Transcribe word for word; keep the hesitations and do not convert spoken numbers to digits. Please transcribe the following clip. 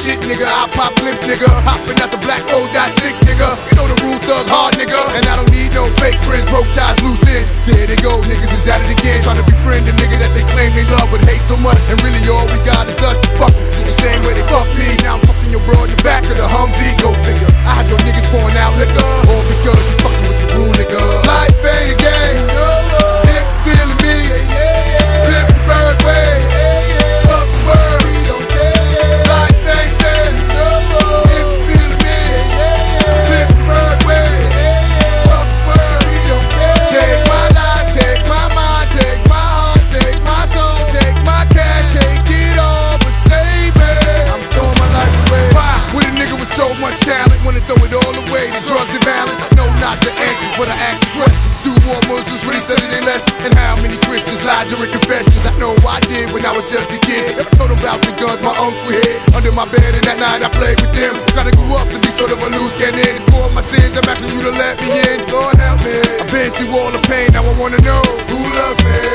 shit, nigga. I pop clips, nigga. Hopping out the black four dot six, nigga. You know the rule, thug hard, nigga. And I don't need no fake friends, broke ties, loose ends. There they go, niggas is at it again, trying to befriend the nigga that they claim they love but hate so much. And really all we got is us to fuck them. It's the same way they fuck me. Now I'm fucking your bro in the back of the Humvee, go figure. I had your niggas pouring out liquor, all because you fucking with the rule, nigga. Life ain't a game. If you feeling me, flip the bird way. Fuck the word, we don't care. Life ain't fair. If you feeling me, flip the bird way. Fuck the word, we don't care. Take my life, take my mind, take my heart, take my soul, take my cash, take it all, but save me. I'm throwing my life away. Why? With a nigga with so much talent, wanna throw it all away. The drugs and violence, I know not the answers, but I ask the questions. Do more Muslims really study their lessons? And how many Christians lied during confessions? I know I did when I was just a kid. Never told them about the guns my uncle hid under my bed, and that night I played with them. Kinda grew up to be sort of a loose cannon. For my sins, I'm asking you to let me in. Lord help me. I've been through all the pain, now I wanna know who loves me.